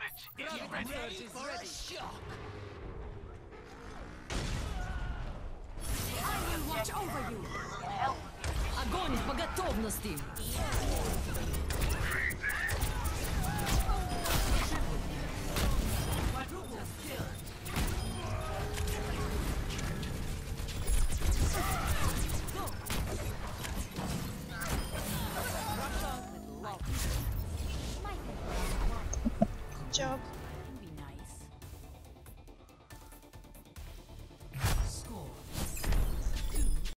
Watch over you. Огонь по готовности. Good job.